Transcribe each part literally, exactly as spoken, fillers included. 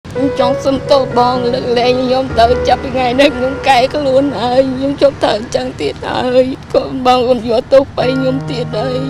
trong sum tô bong lực lên nhom tới chập ngày nay nhom cái cái luôn ơi nhom chốt thở chẳng tiệt ơi còn bong còn gió tốt bay nhom tiệt ơi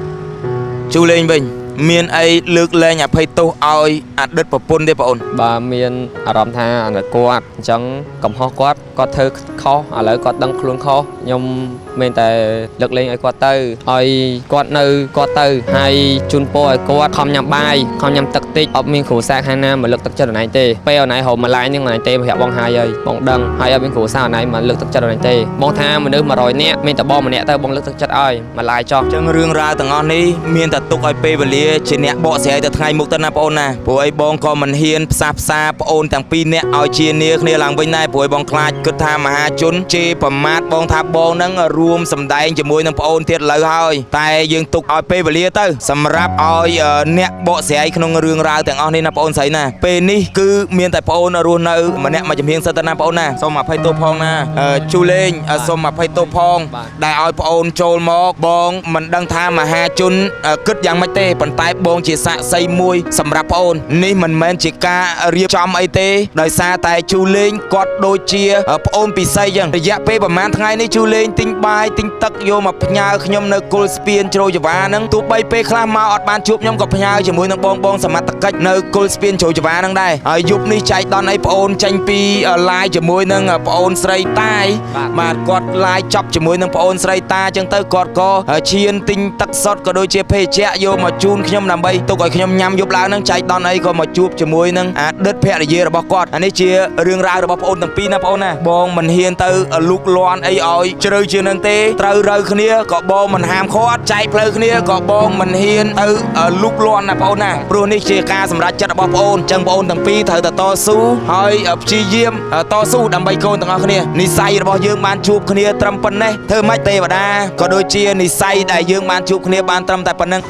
chú lên bình miền ấy lược lên nhà phơi tô oi ăn đất bờ pôn đây bọn bà miền à rầm tha ăn được quạt chẳng cầm hoa quạt có thơ khó à lấy có đăng luôn khó nhưng mình tại lực lên ấy quạt tư oi quạt nơi quạt tư hay chun po ấy quạt không nhầm bài không nhầm tật tích ở miền khổ xa hai nam mà lực tật chân này tê peo này hồ mà lại nhưng mà tê mà hẹo bong hai ơi bong đằng hai ở bên khổ xa này mà lực tật chân này tê bong tha mà nước mà rồi nè mình tập bom mà nè tao bong lực tật chân ơi mà lại cho chân riêng ra từng ngon đi miền tật tục oi pe về chỉ nè bỏ xe từ ngày một tân ôn nè buổi bong còn mình hiền sạp xa ôn thằng pin nè oi chia nia nia làng bên này buổi bong khai cứ tham mà ha chốn chi phẩm mát bong tháp bong nâng rùm sầm đai chỉ môi thằng ôn thiệt lời thôi tại dương tục oi pe về tới sầm rap oi nè bỏ xe không riêng ra từng ngon đi nè ôn sấy nè pe ní cứ miền tại ôn luôn nơi mà nè mà chấm hiền sân tân ôn nè xong mà phải tô phong nè chu lên xong mà phải tô phong đại oi ôn trôi mò bong mình đăng tham mà ha chốn cất giang mấy tê bàn tay bong chỉ xạ xây môi sầm rap ôn ní mình men chỉ ca riêng trong ấy tê đời xa tại chu lên quạt đôi chia ôn bị xây dần dạ pe bẩm man ngày ní chu lên tinh bài tinh tắc vô mà nhà nhom nơi cold spin trôi chả nâng tụ bay pe khla mau ọt ban chụp nhom gặp nhà chỉ môi nâng bong bong sầm mặt tắc cách nơi cold spin trôi chả nâng đây dục ní chạy đòn ấy ôn tranh pi lai chỉ môi nâng ôn sray tai mà quạt lai chọc chỉ môi nâng ôn sray ta chẳng tới quạt co chiên tinh tắc sót có đôi chia pe chẹ vô mà chun nhom làm bay tôi gọi nhom nhắm giúp lá nâng chạy đòn ấy có mà chụp chỉ môi nâng đất pe để dê bao quạt anh ấy chia riêng ra được bao ôn tầm pi nè ôn nè bong mình hiền từ lục loan ấy oi chơi chưa nâng tê trâu rơi khnia có bong mình ham khó chạy plei khnia có bong mình hiền từ lục loan nè ôn nè pro ní chia ca sầm rách chất bao ôn chân ôn tầm pi thời to su hơi chi diêm to su đầm bay côn tầng khnia ní say bao dương ban chụp khnia trâm pân này thơ mách tê và đa có đôi chia ní say đại dương ban chụp khnia ban trâm tại pân nâng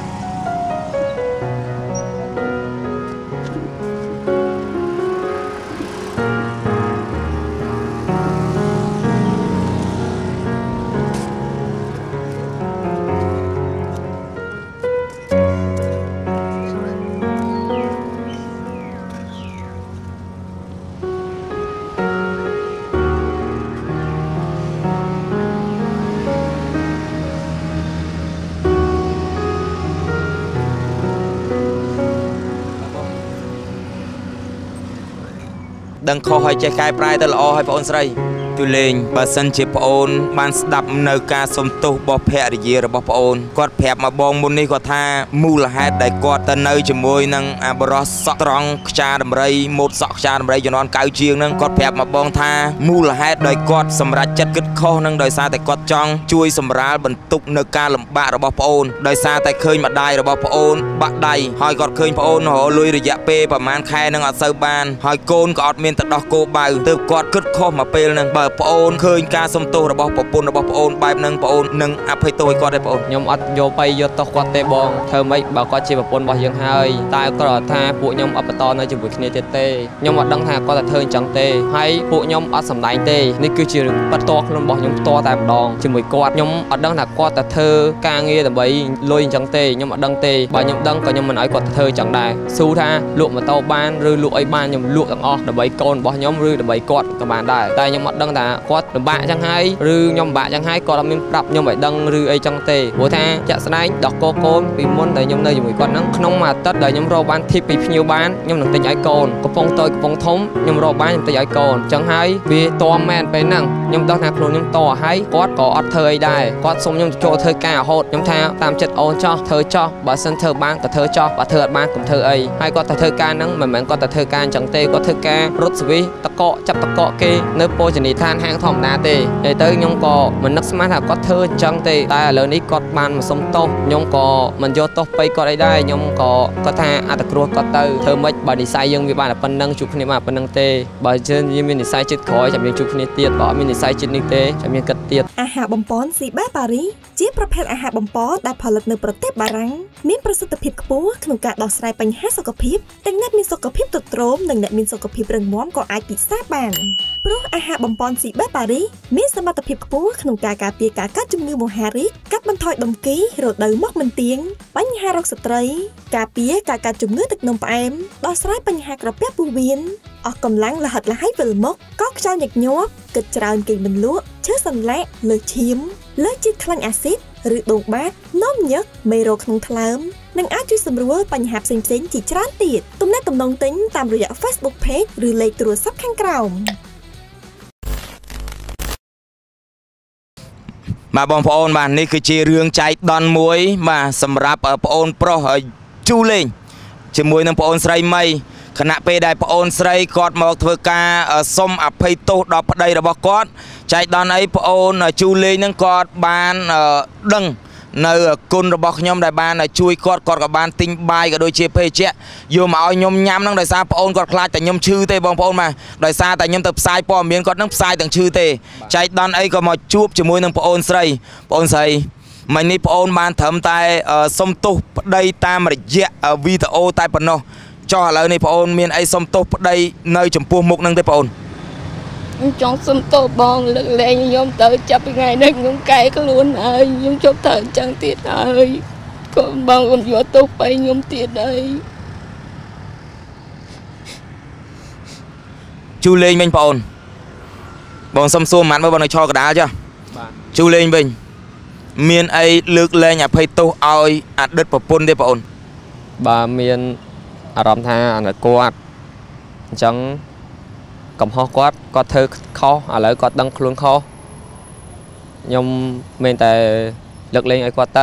đừng khó hay chạy khai prai tới lo hay bọn sấy tôi lên bà sân chỉ bọn ban đập nơi ca sôm tô bò phe gì rồi bò bọn quạt phe mà bong môn này quạt tha mu là hai đại quạt tân nơi chỉ môi năng à bò sọt tròn cha đầm rây một sọt cha đầm rây cho non cao chiêng năng quạt phe mà bong tha mu là hai đại quạt sầm ra chất kích kho năng đời xa tại quạt trong chui sầm ra bẩn tục nơi ca làm bạ rồi bò bọn đời xa tại khơi mặt đai rồi bò bọn bạ đai hỏi quạt khơi bọn họ lui rồi dạ pe và man khai năng ở sâu ban hỏi côn quạt miền tây đỏ cô bao từ quạt kích kho mà pe năng bờ ôn khơi ca sông tô rồi bò bồn rồi bò ôn bài năng ôn năng áp hay tôi qua đây ôn nhom ắt vô bay vô tóc quạt tê bong thơ mấy bà có chi bò bồn bò dương hai tai có tha phụ nhom ấp to nơi chụp kia tê tê nhom ắt đăng thà có là thơ chẳng tê hay phụ nhom ắt sầm đánh tê ní cứ chỉ bắt to luôn bò nhom to tại đòn chỉ mười quạt nhom ắt đăng thà qua là thơ ca nghe là bấy lôi chẳng tê nhom ắt đăng tê bà nhom đăng có nhom mình nói quạt thơ chẳng đài su tha lụa mà tàu ban rư lụa ấy ban nhom lụa thằng o là bấy con bò nhom rư là bấy quạt các bạn đài tai nhom ắt đăng thà quạt bạ chẳng hay rư nhom bạ chẳng hay còn là mình đập nhom phải đăng rư ấy trong tê bố tha chạ sấy đọc cô côn vì muốn đời nhom nơi dùng quạt nắng không mà tất đời nhom rô ban thịt bị nhiều ban nhom đừng tính ấy cồn có phong tôi có phong thống nhom rô ban nhom tính ấy cồn chẳng hay vì to menไปนั่งnhom đăng thạc luôn nhom to hay quạt có ọt thời đài quạt xong nhom cho thời cả hột nhom tha tam chất ôn cho thời cho bà sân thơ ban cả thơ cho bà thơ ban cùng thơ ấy hay có thơ ca nắng mình mình có thơ ca chẳng tê có thơ ca rút vi tắc cọ chắp tắc cọ kê nơi po chỉ than hang thòng đá tê để tới nhom cò mình nấc smart là có thơ chẳng tê tai lớn ít quạt ban mà sống to nhom cò mình vô to bay có đây đây nhom cò có tha à tắc ruột có từ thơ mấy bà đi sai dương vì bà là phân năng chụp này mà phân năng tê bà trên như mình đi sai chết khói chẳng miếng chụp này tiệt bỏ mình đi sai chết này tê chẳng miếng cất tiệt อาหารบอมปอนซีบ้าปารีជាប្រភេទអាហារបបំពងដែលផលិតនៅប្រទេសបារាំងមានប្រសិទ្ធភាពខ្ពស់ក្នុងការដោះស្រាយបញ្ហាសុខភាពទាំងអ្នកមានសុខភាពទ្រុឌទ្រោមនិងអ្នកមានសុខភាពរឹងមាំក៏អាចពិសាបានព្រោះអាហារបំពន់ស៊ីបេប៉ារីមានសមត្ថភាពខ្ពស់ក្នុងការការពារការកើតជំងឺមហារីកកាត់បន្ថយដុំគីរដូវមកមិនទៀងបញ្ហារោគស្ត្រីការពារការកើតជំងឺទឹកនោមផ្អែមដោះស្រាយបញ្ហាក្រពះពោះវៀនអស់កម្លាំងលហិតលហើយវិលមុខកោសខ្យល់ញឹកញាប់គិតច្រើនគេងមិនលក់ឈឺសន្លាក់លើឈាមលើជាតិខ្លាញ់អាស៊ីតឬដងបាតនោមញឹកមេរោគក្នុងថ្លើមនិងអាចជួយសម្រួលបញ្ហាផ្សេងៗជាច្រើនទៀតទំនាក់ទំនងទិញតាមរយៈ Facebook Page ឬលេខទូរស័ព្ទខាងក្រោមបាទបងប្អូនបាទនេះគឺជារឿងចៃដន្យមួយបាទសម្រាប់ប្អូនប្រុសជូលេងជាមួយនឹងប្អូនស្រីមីខណៈពេលដែលប្អូនស្រីគាត់មកធ្វើការសុំអភ័យទោសដល់ប្តីរបស់គាត់ចៃដន្យអីប្អូនជូលេងនឹងគាត់បានដឹងនៅគុណរបស់ខ្ញុំដែលបានជួយគាត់គាត់ក៏បានទិញបាយក៏ដូចជាភេសជ្ជៈយកមកឲ្យខ្ញុំញ៉ាំនឹងដោយសារប្អូនគាត់ខ្លាចតែខ្ញុំឈឺទេបងប្អូនបាទដោយសារតែខ្ញុំទៅផ្សាយព័ត៌មានគាត់នឹងផ្សាយទាំងឈឺទេចៃដន្យអីក៏មកជួបជាមួយនឹងប្អូនស្រីប្អូនស្រីមិញនេះប្អូនបានត្រឹមតែសុំទោសប្តីតាមរយៈវីដេអូតែប៉ុណ្ណោះចុះឥឡូវនេះប្អូនមានអីសុំទោសប្តីនៅចំពោះមុខនឹងទេប្អូនចង់សុំទោសបងលើកលែងខ្ញុំទៅចាប់ពីថ្ងៃនេះខ្ញុំកែខ្លួនហើយខ្ញុំជប់ទៅអញ្ចឹងទៀតហើយកូនបងខ្ញុំយកទោសไปខ្ញុំទៀតហើយជូលេងវិញប្អូនបងសុំសួរមិនមើលបងនៅឈរកណ្ដាលចាបាទជូលេងវិញមានអីលើកលែងអភ័យទោសឲ្យអតីតប្រពន្ធទេបងអូនបាទមានអារម្មណ៍ថាអាណិតគាត់អញ្ចឹងកំហុសគាត់គាត់ធ្វើខុសឥឡូវគាត់ដឹងខ្លួនខុសខ្ញុំមានតែលើកលែងឲ្យគាត់ទៅ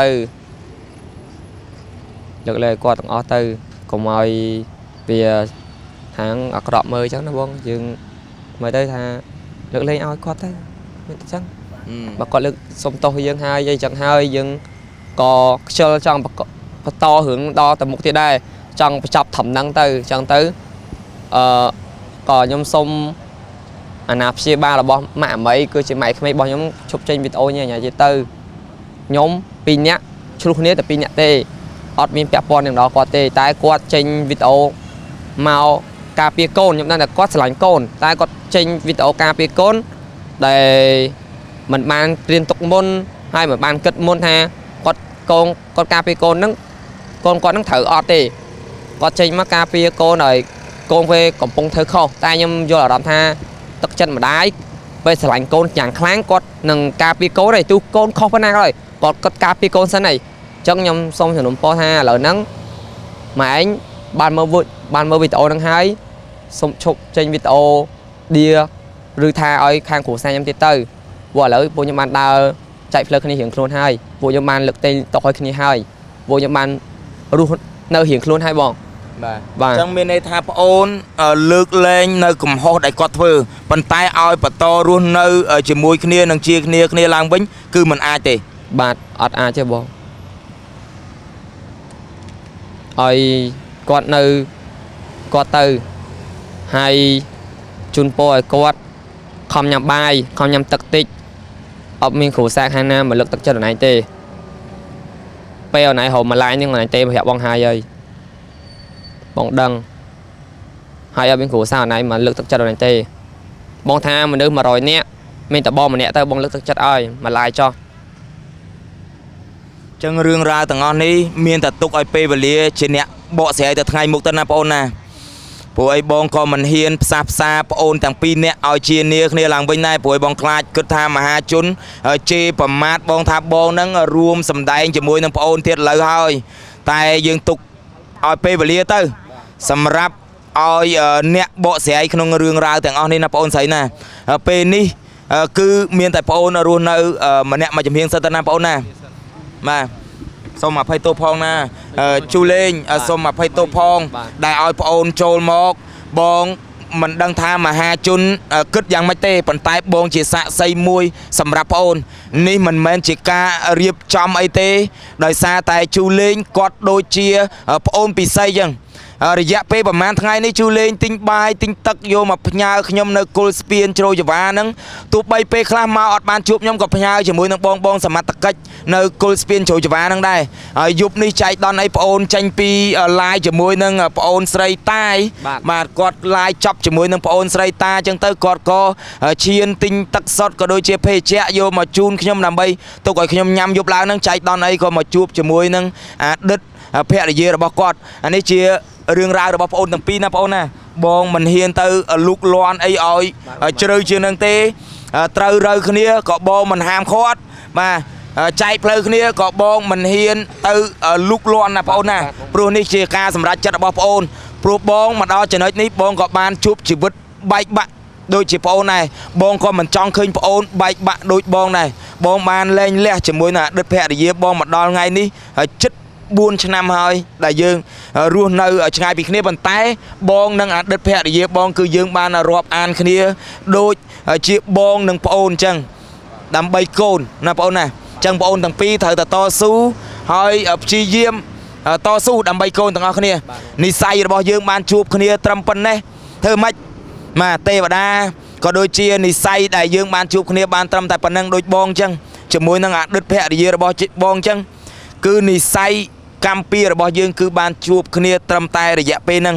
លើកលែងឲ្យគាត់ទាំងអស់ទៅកុំឲ្យវាខាងអាក្រក់មើលអញ្ចឹងណាបងយើងមើលទៅថាលើកលែងឲ្យគាត់ទៅមានអញ្ចឹងបើគាត់លើកសុំទោសយើងហើយអីចឹងហើយយើងក៏ខ្ជិលចង់បន្តរឿងដល់ទៅមុខទៀតដែរចង់បញ្ចប់ត្រឹមហ្នឹងទៅអញ្ចឹងទៅអឺក៏ខ្ញុំសុំអាណាព្យាបាលរបស់ម៉ាក់អមីគឺជាម៉ែក្មេករបស់ខ្ញុំឈប់ចេញវីដេអូញ៉ាញ៉ាយទៅខ្ញុំពីរនាក់ឆ្លុះគ្នាតែពីរនាក់ទេអត់មានពាក់ព័ន្ធនឹងដល់គាត់ទេតែគាត់ចេញវីដេអូមកការពារកូនខ្ញុំដឹងថាគាត់ស្រឡាញ់កូនតែគាត់ចេញវីដេអូការពារកូនដែលមិនបានត្រៀមទុកមុនហើយមិនបានគិតមុនថាគាត់កូនគាត់ការពារកូនហ្នឹងកូនគាត់ហ្នឹងត្រូវអត់ទេគាត់ចេញមកការពារកូនហើយកូនវាកំពុងធ្វើខុសតែខ្ញុំយល់អារម្មណ៍ថាទឹកចិត្តម្ដាយពេលស្រឡាញ់កូនយ៉ាងខ្លាំងគាត់នឹងការពារកូនហើយទូកូនខុសប៉ុណ្ណាក៏ដោយគាត់គាត់ការពារកូនសិនហើយអញ្ចឹងខ្ញុំសូមជំនុំពរថាឥឡូវហ្នឹងម៉ែឯងបានមើលបានមើលវីដេអូហ្នឹងហើយសូមឈប់ចេញវីដេអូឌីឬថាឲ្យខាងគ្រួសារខ្ញុំទៀតទៅព្រោះឥឡូវពួកខ្ញុំបានដើរចែកផ្លូវគ្នារៀងខ្លួនហើយពួកខ្ញុំបានលើកទែងតឲ្យគ្នាហើយពួកខ្ញុំបានរស់នៅរៀងខ្លួនហើយបងបាទអញ្ចឹងមានន័យថាប្អូនលើកលែងនៅកំហុសដែលគាត់ធ្វើប៉ុន្តែឲ្យបន្តរស់នៅជាមួយគ្នានឹងជាគ្នាគ្នាឡើងវិញគឺមិនអាចទេបាទអត់អាចទេបងឲ្យគាត់នៅគាត់ទៅហើយជូនពរឲ្យគាត់ខំញ៉ាំបាយខំញ៉ាំទឹកតិចអត់មានគ្រូសាខាងណាមកលើកទឹកចិត្តអនឯងទេពេលអនឯងហៅម្លាយនឹងអនឯងទេប្រាប់បងហើយហើយបងដឹងហើយអត់មានគ្រូសាអនឯងមកលើកទឹកចិត្តអនឯងទេបងថាមនុស្សមួយរយនាក់មានតែបងម្នាក់ទៅបងលើកទឹកចិត្តឲ្យម្លាយចោះចឹងរឿងរ៉ាវទាំងអស់នេះមានតែទុកឲ្យពេលវេលាជាអ្នកបកស្រាយទៅថ្ងៃមុខទៅណាបងអូនណាព្រោះអីបងក៏មិនហ៊ានផ្សះផ្សាប្អូនទាំងពីរនាក់ឲ្យជានីគ្នាឡើងវិញដែរព្រោះបងខ្លាចគិតថាមហាជនជេរប្រមាថបងថាបងហ្នឹងរួមសម្ដែងជាមួយនឹងប្អូនទៀតលើហើយតែយើងទុកឲ្យពេលវេលាទៅសម្រាប់ឲ្យអ្នកបកស្រាយក្នុងរឿងរ៉ាវទាំងអស់នេះណាបងអូនស្រីណាពេលនេះគឺមានតែបងអូនរស់នៅម្នាក់មួយចំហៀងសិនទៅណាបងអូនណាបាទសូមអភ័យទោសផងណាជូលេងសូមអភ័យទោសផងដែលឲ្យប្អូនចូលមកបងមិនដឹងថាមហាជនគិតយ៉ាងម៉េចទេប៉ុន្តែបងជាសាក្សីមួយសម្រាប់ប្អូននេះមិនមែនជាការរៀបចំអីទេដោយសារតែជូលេងគាត់ដូចជាប្អូនពិសីចឹងរយៈពេលប្រហែលថ្ងៃនេះជួលេងទិញបាយទិញទឹកយកមកផ្ញើខ្ញុំនៅគុលស្ពានជ្រោយចង្វាហ្នឹងទោះបីពេលខ្លះមកអត់បានជួបខ្ញុំក៏ផ្ញើជាមួយនឹងបងបងសមត្ថកិច្ចនៅគុលស្ពានជ្រោយចង្វាហ្នឹងដែរហើយយប់នេះចែកដនអីប្អូនចេញពី live ជាមួយនឹងប្អូនស្រីតាយបាទគាត់ live ចប់ជាមួយនឹងប្អូនស្រីតាអញ្ចឹងទៅគាត់ក៏ឈានទិញទឹកសុទ្ធក៏ដូចជាភេសជ្ជៈយកមកជូនខ្ញុំដើម្បីទុកឲ្យខ្ញុំញ៉ាំយប់ឡើងហ្នឹងចែកដនអីក៏មកជួបជាមួយនឹងអាដិតភរិយារបស់គាត់អានេះជារឿងរ៉ាវរបស់ប្អូនទាំងពីរណាប្អូនណាបងមិនហ៊ានទៅលូកលាន់អីឲ្យជ្រៅជាងនឹងទេត្រូវរើគ្នាក៏បងមិនហាមឃាត់បាទចែកផ្លូវគ្នាក៏បងមិនហ៊ានទៅលូកលាន់ណាប្អូនណាព្រោះនេះជាការសម្រេចចិត្តរបស់ប្អូនព្រោះបងមកដល់ចំណុចនេះបងក៏បានជួបជីវិតបែកបាក់ដូចជាប្អូនដែរបងក៏មិនចង់ឃើញប្អូនបែកបាក់ដូចបងដែរបងបានលែងលះជាមួយនឹងអតីតភរិយាបងមកដល់ថ្ងៃនេះហើយចិត្តbốnឆ្នាំហើយដែលយើងរស់នៅឆ្ងាយពីគ្នាប៉ុន្តែបងនិងអតីតភរិយាបងគឺយើងបានរាប់អានគ្នាដូចជាបងនិងប្អូនអញ្ចឹងដើម្បីកូនណាប្អូនណាអញ្ចឹងប្អូនទាំងពីរត្រូវតែតស៊ូហើយព្យាយាមតស៊ូដើម្បីកូនទាំងអស់គ្នានិស្ស័យរបស់យើងបានជួបគ្នាត្រឹមប៉ុណ្ណេះធ្វើម៉េចបាទទេវតាក៏ដូចជានិស្ស័យដែលយើងបានជួបគ្នាបានត្រឹមតែប៉ុណ្ណឹងដូចបងអញ្ចឹងជាមួយនឹងអតីតភរិយារបស់បងអញ្ចឹងគឺនិស្ស័យកម្មពីរបស់យើងគឺបានជួបគ្នាត្រឹមតែរយៈពេលហ្នឹង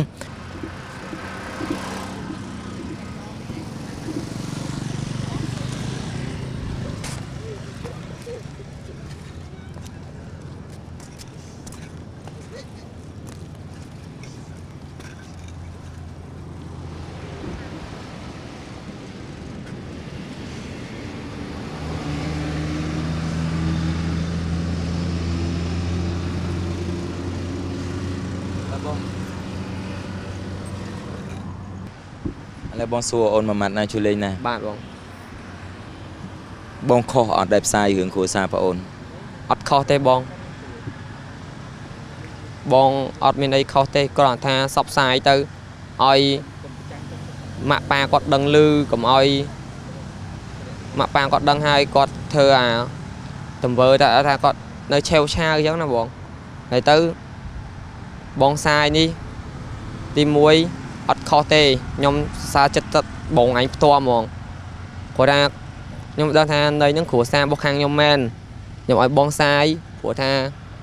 แล้วបងសួរអូនមួយម៉ាត់ណាជួយលេងណាបាទបងបងខុសអត់ដែលផ្សាយរឿងគ្រួសារបងអូនអត់ខុសទេបងបងអត់មានអីខុសទេគ្រាន់តែថាសពផ្សាយទៅឲ្យម៉ាក់ប៉ាគាត់ដឹងឮកុំឲ្យម៉ាក់ប៉ាគាត់ដឹងហើយគាត់ធ្វើអាទង្វើតែថាគាត់នៅឆេវឆាវអញ្ចឹងណាបងហើយទៅបងសាយនេះទីមួយអត់ខុសទេខ្ញុំសារចិត្តទឹកបងអញផ្ទាល់ហ្មងគាត់ថាខ្ញុំដឹងថានៅនឹងគ្រួសាររបស់ខាងខ្ញុំមែនខ្ញុំឲ្យបងសាយព្រោះថា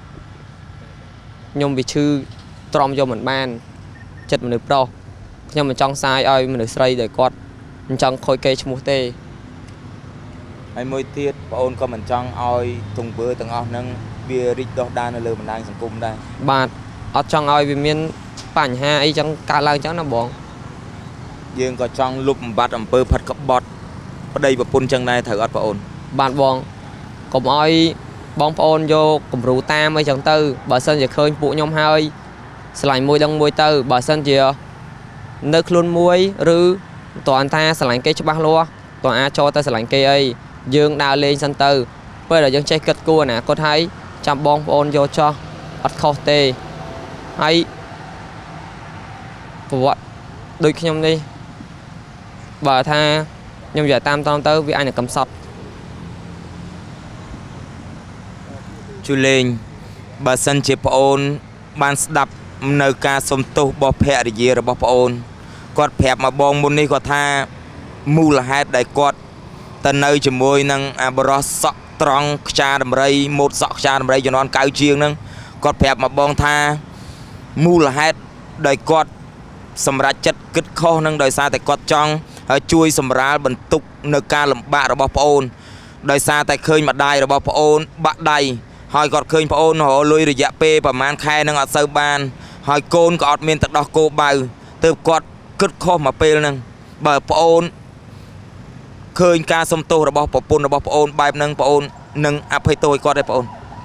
ខ្ញុំវាឈឺទ្រាំយកមិនបានចិត្តមនុស្សប្រុសខ្ញុំមិនចង់សាយឲ្យមនុស្សស្រីដែលគាត់មិនចង់ខូចកេរ្តិ៍ឈ្មោះទេហើយមួយទៀតបងអូនក៏មិនចង់ឲ្យទង្វើទាំងអស់ហ្នឹងវារីកដុះដាលនៅលើបណ្ដាញសង្គមដែរបាទអត់ចង់ឲ្យវាមានបញ្ហាអីចឹងកើតឡើងចឹងណាបងយើងក៏ចង់លុបបំបត្តិអំពើផិតក្បត់ប្តីប្រពន្ធចឹងដែរត្រូវអត់បងអូនបាទបងកុំឲ្យបងប្អូនយកគំរូតាមអីចឹងទៅបើសិនជាឃើញពួកខ្ញុំហើយឆ្លាញ់មួយដឹងមួយទៅបើសិនជានៅខ្លួនមួយឬតើអន្តថាឆ្លាញ់គេច្បាស់លាស់តើអាចចូលទៅឆ្លាញ់គេអីយើងដើរលេងសិនទៅពេលដែលយើងចេះគិតគូរណាគាត់ហើយចាំបងប្អូនយកចោះអត់ខុសទេហើយប្រវត្តិដូចខ្ញុំនេះបើថាខ្ញុំនិយាយតាមតាមទៅវាអាចនឹងកំសត់ជួយលេងបើសិនជាប្អូនបានស្ដាប់នៅការសុំទោសរបស់ភរិយារបស់ប្អូនគាត់ប្រាប់មកបងមុននេះគាត់ថាមូលហេតុដែលគាត់ទៅនៅជាមួយនឹងអាបរោះសក់ត្រង់ខ្ចាដំរីម៉ូតសក់ខ្ចាដំរីជំនាន់កៅជាងហ្នឹងគាត់ប្រាប់មកបងថាមូលហេតុដែលគាត់សម្រាប់ចិត្តគិតខុសនឹងដោយសារតែគាត់ចង់ជួយសម្រាលបន្ទុកនៅការលំបាករបស់ប្អូនដោយសារតែឃើញម្ដាយរបស់ប្អូនបាក់ដៃហើយគាត់ឃើញប្អូនរលុយរយៈពេលប្រហែលខែនឹងអត់សូវបានហើយកូនក៏អត់មានទឹកដោះគោបៅទើបគាត់គិតខុសមកពេលហ្នឹងបើប្អូនឃើញការសុំទោសរបស់ប្រពន្ធរបស់ប្អូនបែបហ្នឹងប្អូននឹងអភ័យទោសឲ្យគាត់ទេប្អូន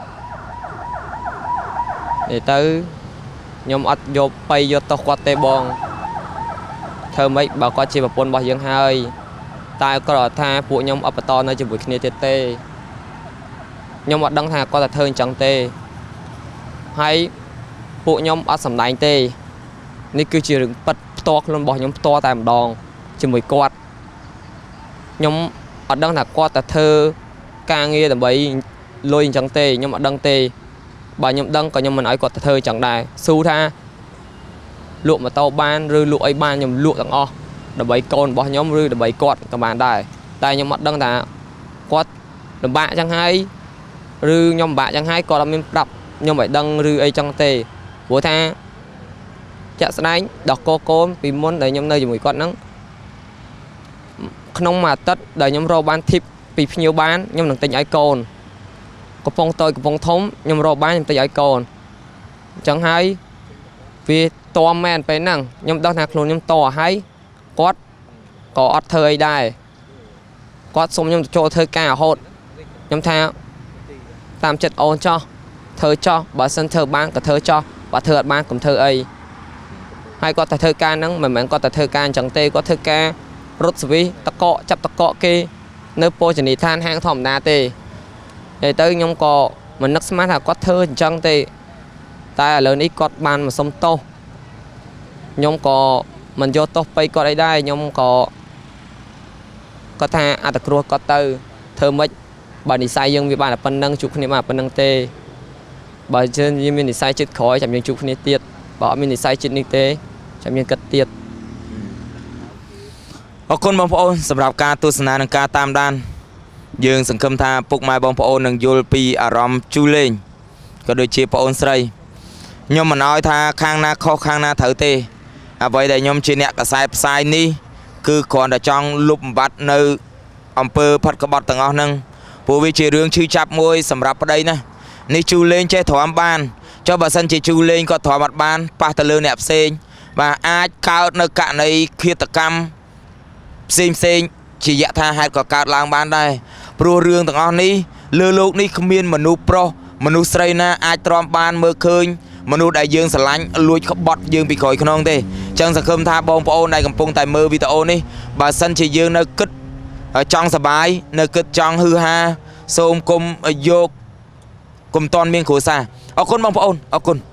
និយាយទៅខ្ញុំអត់យកបៃយកទោសគាត់ទេបងធ្វើម៉េចបើគាត់ជាប្រពន្ធរបស់យើងហើយតែគាត់ថាពួកខ្ញុំអបតនៅជាមួយគ្នាទៀតទេខ្ញុំអត់ដឹងថាគាត់តែធ្វើអញ្ចឹងទេហើយពួកខ្ញុំអត់សម្ដែងទេនេះគឺជារឿងប៉ិតផ្ទាល់ខ្លួនរបស់ខ្ញុំផ្ទាល់តែម្ដងជាមួយគាត់ខ្ញុំអត់ដឹងថាគាត់តែធ្វើការងារដើម្បីលុយអញ្ចឹងទេខ្ញុំអត់ដឹងទេបើខ្ញុំដឹងក៏ខ្ញុំមិនឲ្យគាត់ទៅធ្វើអញ្ចឹងដែរស៊ូថាលក់ម៉ូតូបានឬលក់អីបានខ្ញុំលក់ទាំងអស់ដើម្បីកូនរបស់ខ្ញុំឬដើម្បីគាត់ក៏បានដែរតែខ្ញុំអត់ដឹងថាគាត់លំបាកចឹងហើយឬខ្ញុំលំបាកចឹងហើយគាត់អត់មានប្រាប់ខ្ញុំឲ្យដឹងឬអីចឹងទេព្រោះថាចាក់ស្ដែងដោះកកូនពីមុនដែលខ្ញុំនៅជាមួយគាត់ហ្នឹងក្នុងមួយអាទិត្យដែលខ្ញុំរកបានធីបពីភ្ញៀវបានខ្ញុំនឹងទិញឲ្យកូនកំប៉ុងតូចកំប៉ុងធំខ្ញុំរកបានខ្ញុំទិញឲ្យកូនអញ្ចឹងហើយវាតមមែនពេលហ្នឹងខ្ញុំដឹងថាខ្លួនខ្ញុំតហើយគាត់ក៏អត់ធ្វើអីដែរគាត់សុំខ្ញុំទៅចូលធ្វើការរហូតខ្ញុំថាតាមចិត្តអូនចោះធ្វើចោះបើសិនធ្វើបានក៏ធ្វើចោះបើធ្វើអត់បានកុំធ្វើអីហើយគាត់ទៅធ្វើការហ្នឹងមិនមែនគាត់ទៅធ្វើការអញ្ចឹងទេគាត់ធ្វើការរត់សវិសតកកចាប់តកកគេនៅពោជនីយដ្ឋានហាងធម្មតាទេហើយទៅខ្ញុំក៏មិននឹកស្មានថាគាត់ធ្វើអញ្ចឹងទេតែឥឡូវនេះគាត់បានមកសុំទោសខ្ញុំក៏មិនយកទោសទៅគាត់អីដែរខ្ញុំក៏គាត់ថាអត្តគ្រោះគាត់ទៅធ្វើម៉េចបើនិស័យយើងវាបានតែប៉ុណ្្នឹងជួបគ្នាបានប៉ុណ្្នឹងទេបើយើងមាននិស័យចិត្តក្រោយចាំយើងជួបគ្នាទៀតបើអត់មាននិស័យចិត្តនេះទេចាំយើងគិតទៀតអរគុណបងប្អូនសម្រាប់ការទស្សនានិងការតាមដានយើងសង្ឃឹមថាពុកម៉ែបងប្អូននឹងយល់ពីអារម្មណ៍ជូលេងក៏ដូចជាបងប្អូនស្រីខ្ញុំមិនឲ្យថាខាងណាខុសខាងណាត្រូវទេអ្វីដែលខ្ញុំជាអ្នកកសែតផ្សាយនេះគឺគ្រាន់តែចង់លុបបំបាត់នៅអំពើផាត់ក្បត់ទាំងអស់ហ្នឹងព្រោះវាជារឿងឈឺចាប់មួយសម្រាប់ប្តីណានេះជូលេងចេះទ្រាំបានចុះបើសិនជាជូលេងគាត់ទ្រាំអត់បានប៉ះទៅលើអ្នកផ្សេងបាទអាចកើតនៅករណីឃាតកម្មផ្សេងផ្សេងជាយថាហេតុក៏កើតឡើងបានដែរព្រោះរឿងទាំងអស់នេះលើโลกនេះគ្មានមនុស្សប្រុសមនុស្សស្រីណាអាចទ្រាំបានមើលឃើញមនុស្សដែលយើងស្រឡាញ់លួចក្បត់យើងពីក្រោយខ្នងទេអញ្ចឹងសង្ឃឹមថាបងប្អូនដែលកំពុងតែមើលវីដេអូនេះបើសិនជាយើងនៅគិតចង់សប្បាយនៅគិតចង់ហឺហាសូមគុំយកគុំតន់មានគ្រួសារអរគុណបងប្អូនអរគុណ